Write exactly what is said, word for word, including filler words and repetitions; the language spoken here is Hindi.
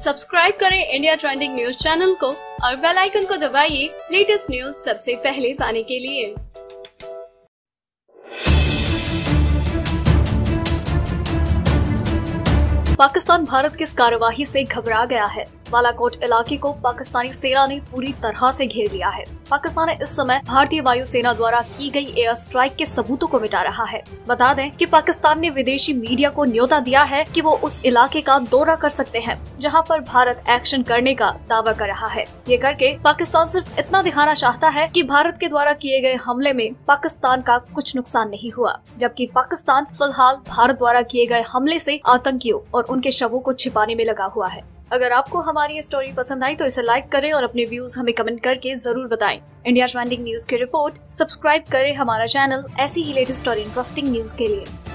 सब्सक्राइब करें इंडिया ट्रेंडिंग न्यूज चैनल को और बेल आइकन को दबाइए लेटेस्ट न्यूज सबसे पहले पाने के लिए। पाकिस्तान भारत की इस कार्यवाही से घबरा गया है। बालाकोट इलाके को पाकिस्तानी सेना ने पूरी तरह से घेर लिया है। पाकिस्तान इस समय भारतीय वायुसेना द्वारा की गई एयर स्ट्राइक के सबूतों को मिटा रहा है। बता दें कि पाकिस्तान ने विदेशी मीडिया को न्योता दिया है कि वो उस इलाके का दौरा कर सकते हैं जहां पर भारत एक्शन करने का दावा कर रहा है। ये करके पाकिस्तान सिर्फ इतना दिखाना चाहता है कि भारत के द्वारा किए गए हमले में पाकिस्तान का कुछ नुकसान नहीं हुआ, जबकि पाकिस्तान फिलहाल भारत द्वारा किए गए हमले से आतंकियों और उनके शवों को छिपाने में लगा हुआ है। अगर आपको हमारी ये स्टोरी पसंद आई तो इसे लाइक करें और अपने व्यूज हमें कमेंट करके जरूर बताएं। इंडिया ट्रेंडिंग न्यूज की रिपोर्ट। सब्सक्राइब करें हमारा चैनल ऐसी ही लेटेस्ट और इंटरेस्टिंग न्यूज के लिए।